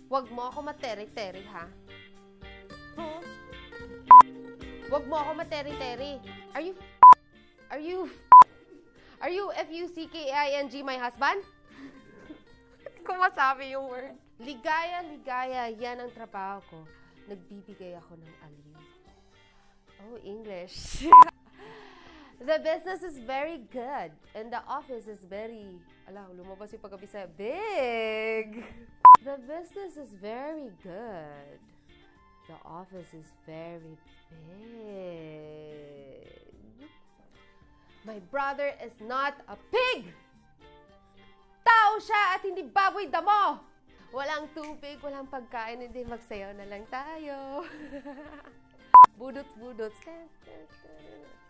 Wag mo ako materi-teri, ha? Wag mo ako materi-teri. Are you F-U-C-K-I-N-G my husband? Kung masabi yung word. Ligaya, ligaya. Yan ang trabaho ko. Nagbibigay ako ng alin. Oh, English. The business is very good. And the office is very... Ala, lumabas yung pagkabisaya. Big! The business is very good. The office is very big. My brother is not a pig! Tao siya at hindi baboy damo! Walang tubig, walang pagkain, hindi magsayaw na lang tayo. Budots, budots.